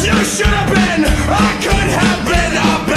You should have been, I could have been a